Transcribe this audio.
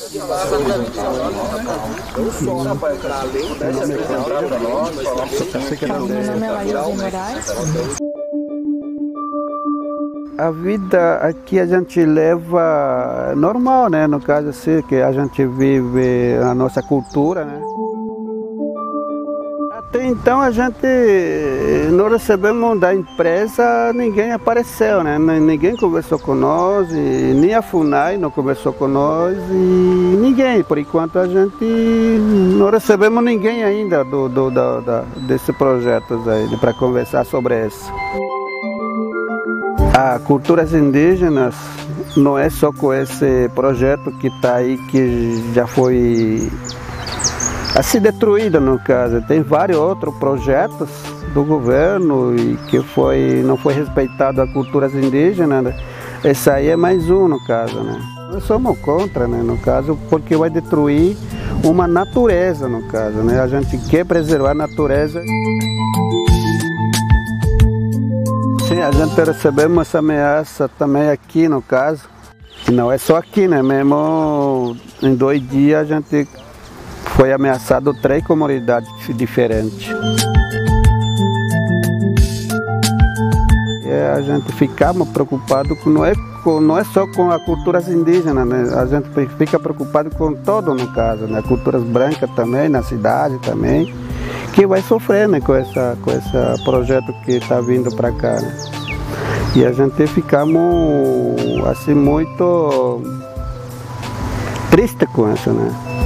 Meu nome é Laís Moraes. A vida aqui a gente leva normal, né? No caso assim, que a gente vive a nossa cultura, né? Até então a gente não recebemos da empresa, ninguém apareceu, né? Ninguém conversou com nós, e nem a FUNAI não conversou com nós, e ninguém. Por enquanto a gente não recebemos ninguém ainda desse projeto aí, para conversar sobre isso. A culturas indígenas não é só com esse projeto que está aí, que já foi assim destruído no caso. Tem vários outros projetos do governo e que não foi respeitado a culturas indígenas, né? Esse aí é mais um no caso, né? Nós somos contra, né, no caso, porque vai destruir uma natureza no caso, né? A gente quer preservar a natureza. Sim, a gente recebemos essa ameaça também aqui no caso. Não é só aqui, né? Mesmo em 2 dias a gente foi ameaçado 3 comunidades diferentes. E a gente ficamos preocupado com não é só com as culturas indígenas, né? A gente fica preocupado com todo no caso, né? Culturas brancas também, na cidade também, que vai sofrer, né, com esse projeto que está vindo para cá, né? E a gente ficamos assim muito triste com isso, né?